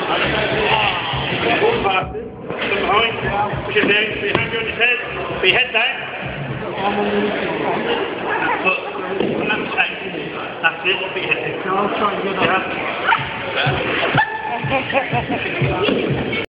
Walk past it. From behind. Push it down. Put your hand on your head. Put your head down. But on that side. That's it. Put your head down. I'll try and get up. Yeah.